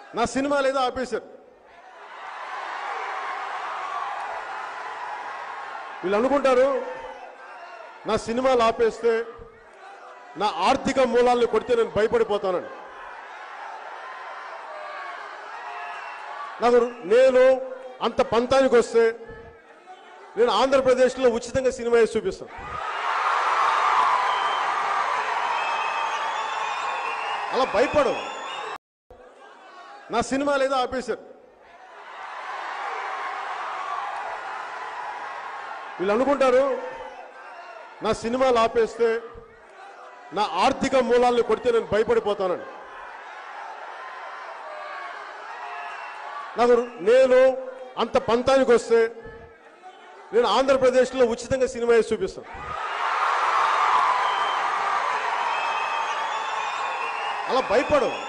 నా సినిమా లేదా ఆపేశారు. వీళ్ళు అనుకుంటారు నా సినిమాలు ఆపేస్తే నా ఆర్థిక మూలాలను కొడితే నేను భయపడిపోతానని. నేను అంత పంతానికి వస్తే నేను ఆంధ్రప్రదేశ్లో ఉచితంగా సినిమా వేసి చూపిస్తాను. అలా భయపడవు. నా సినిమా లేదా ఆపేశారు. వీళ్ళు అనుకుంటారు నా సినిమాలు ఆపేస్తే నా ఆర్థిక మూలాలను కొడితే నేను భయపడిపోతానని. నేను అంత పంతానికి వస్తే నేను ఆంధ్రప్రదేశ్లో ఉచితంగా సినిమా వేసి చూపిస్తాను. అలా భయపడవు.